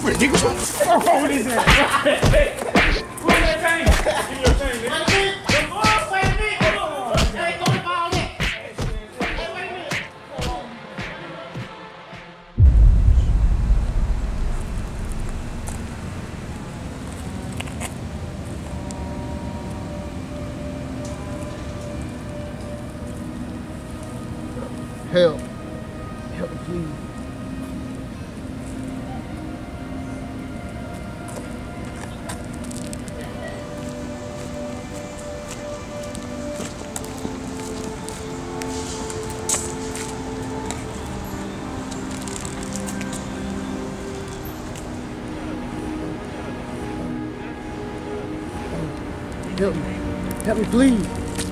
stupid nigga. What is that? Where's that chain? Give me your chain, nigga. Wait a minute. Hold on. Hey, go to ball that. Hey, wait a minute. Help. Help me, please. Help me. Help me, please.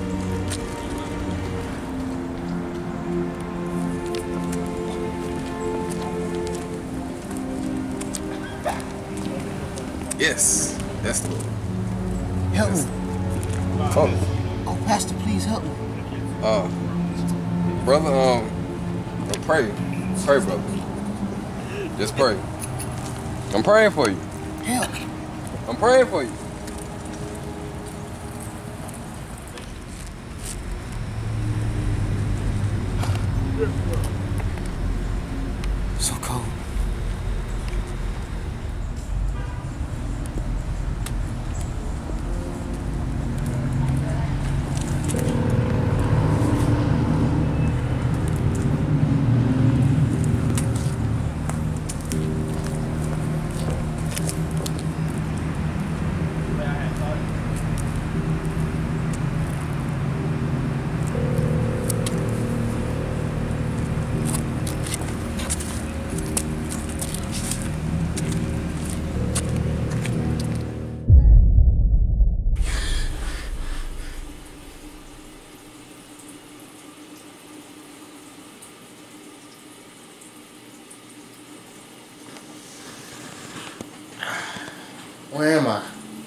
Yes, that's the one. Help me. Oh, Oh, Pastor, please help me. brother, pray, brother. Just pray. I'm praying for you. Help. I'm praying for you. So cold. Where am I?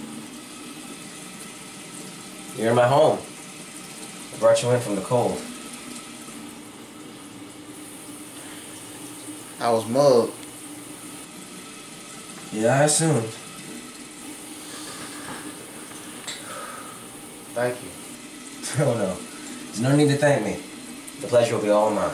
You're in my home. I brought you in from the cold. I was mugged. Yeah, I assumed. Thank you. Oh no. There's no need to thank me. The pleasure will be all mine.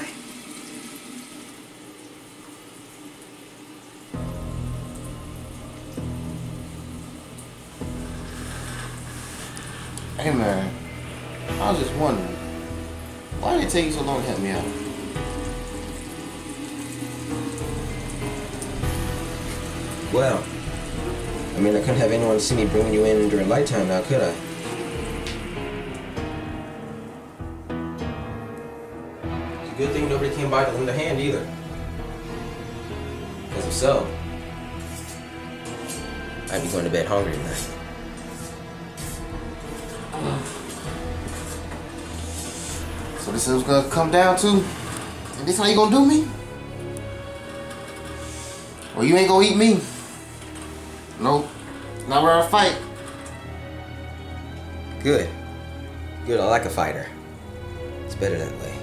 Hey man, I was just wondering, why did it take you so long to help me out? Well, I mean, I couldn't have anyone see me bringing you in during light time now, could I? It's a good thing nobody came by to lend a hand either. Because if so, I'd be going to bed hungry tonight. So this is what's gonna come down to? And this how you gonna do me? Or you ain't gonna eat me? Nope. Not where I fight. Good. Good, I like a fighter. It's better that way.